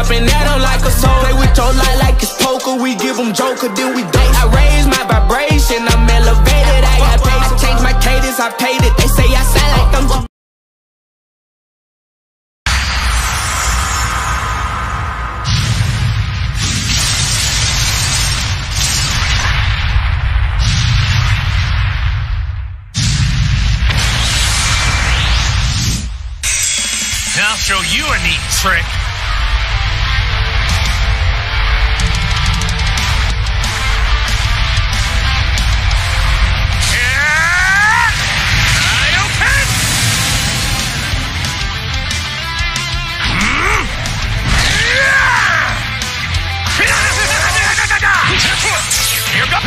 dropping at them like a soul. Play with your life like it's poker. We give them joker, then we dope. I raise my vibration, I'm elevated. I got paid to change my cadence, I paid it. They say I sound like them. I'll show you a neat trick. Here goes.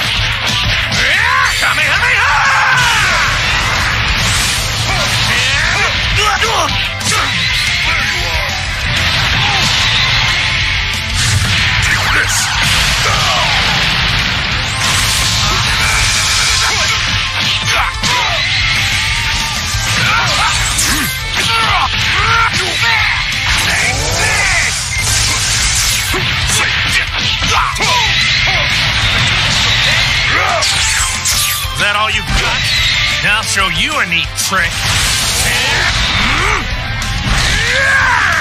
Is that all you got? Now I'll show you a neat trick.